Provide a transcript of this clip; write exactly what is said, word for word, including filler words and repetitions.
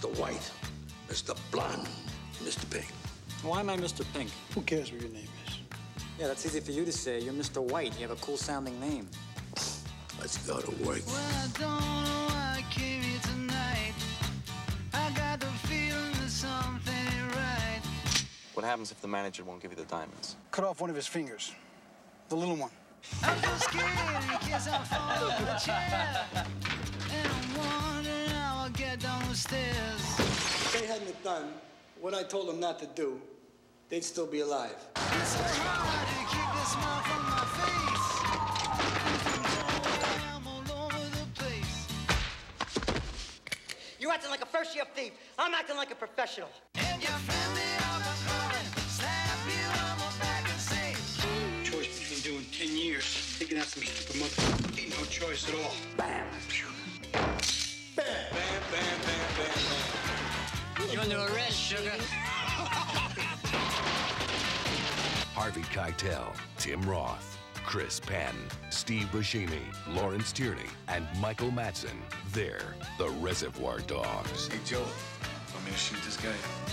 Mister White, Mister Blonde, Mister Pink. Why am I Mister Pink? Who cares what your name is? Yeah, that's easy for you to say. You're Mister White. You have a cool-sounding name. Let's go to work. Well, I don't know why I came here tonight. I got the feeling that something ain't right. What happens if the manager won't give you the diamonds? Cut off one of his fingers. The little one. I feel scared in case I fall off the chair. And I'm wondering how I'll get down the stairs. If they hadn't done what I told them not to do, they'd still be alive. It's so hard to keep the smile from my face. I'm all over the place. You're acting like a first-year thief. I'm acting like a professional. And your family all but coming, slap you on my back and say, Choice he's been doing ten years. Taking out some stupid motherfucker. Ain't no choice at all. Bam! Bam, bam, bam, bam, bam. You're under arrest, sugar. Harvey Keitel, Tim Roth, Chris Penn, Steve Buscemi, Lawrence Tierney, and Michael Madsen. They're the Reservoir Dogs. Hey, Joe, want me to shoot this guy?